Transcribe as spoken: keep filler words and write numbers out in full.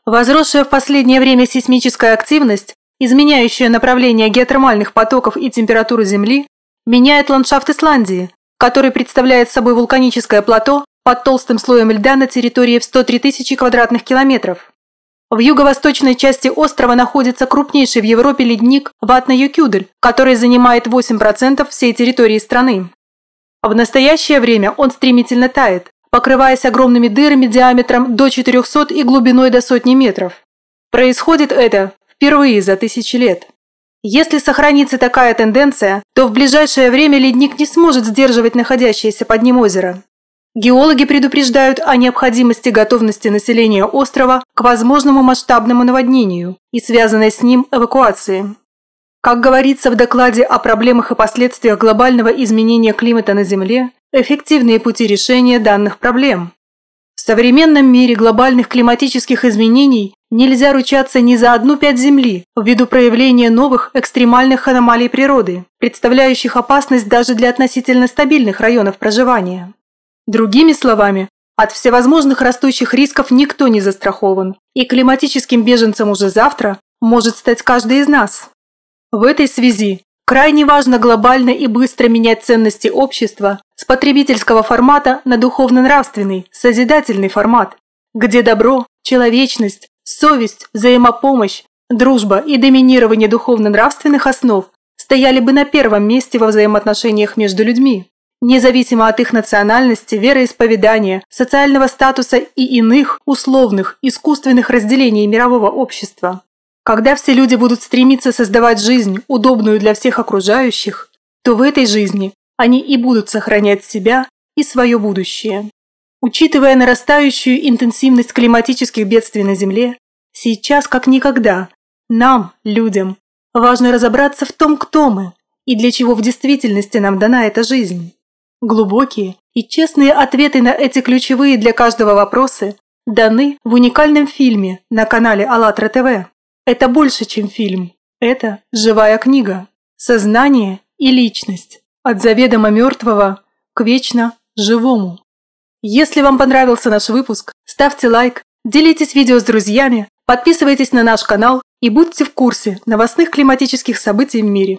Возросшая в последнее время сейсмическая активность, изменяющая направление геотермальных потоков и температуру Земли, меняет ландшафт Исландии, который представляет собой вулканическое плато под толстым слоем льда на территории в сто три тысячи квадратных километров. В юго-восточной части острова находится крупнейший в Европе ледник Ватна-Юкюдель, который занимает восемь процентов всей территории страны. В настоящее время он стремительно тает, покрываясь огромными дырами диаметром до четырёхсот и глубиной до сотни метров. Происходит это впервые за тысячи лет. Если сохранится такая тенденция, то в ближайшее время ледник не сможет сдерживать находящееся под ним озеро. Геологи предупреждают о необходимости готовности населения острова к возможному масштабному наводнению и связанной с ним эвакуации. Как говорится в докладе о проблемах и последствиях глобального изменения климата на Земле, эффективные пути решения данных проблем. В современном мире глобальных климатических изменений нельзя ручаться ни за одну пядь Земли ввиду проявления новых экстремальных аномалий природы, представляющих опасность даже для относительно стабильных районов проживания. Другими словами, от всевозможных растущих рисков никто не застрахован, и климатическим беженцем уже завтра может стать каждый из нас. В этой связи крайне важно глобально и быстро менять ценности общества с потребительского формата на духовно-нравственный, созидательный формат, где добро, человечность, совесть, взаимопомощь, дружба и доминирование духовно-нравственных основ стояли бы на первом месте во взаимоотношениях между людьми, независимо от их национальности, вероисповедания, социального статуса и иных условных, искусственных разделений мирового общества. Когда все люди будут стремиться создавать жизнь, удобную для всех окружающих, то в этой жизни они и будут сохранять себя и свое будущее. Учитывая нарастающую интенсивность климатических бедствий на Земле, сейчас как никогда нам, людям, важно разобраться в том, кто мы и для чего в действительности нам дана эта жизнь. Глубокие и честные ответы на эти ключевые для каждого вопросы даны в уникальном фильме на канале АЛЛАТРА ТВ. Это больше, чем фильм. Это живая книга. Сознание и личность. От заведомо мертвого к вечно живому. Если вам понравился наш выпуск, ставьте лайк, делитесь видео с друзьями, подписывайтесь на наш канал и будьте в курсе новостных климатических событий в мире.